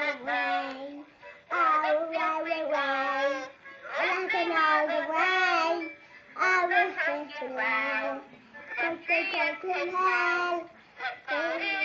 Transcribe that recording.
away. Oh, way, way, way. Laughing all the way. I was thinking, well, take to hell.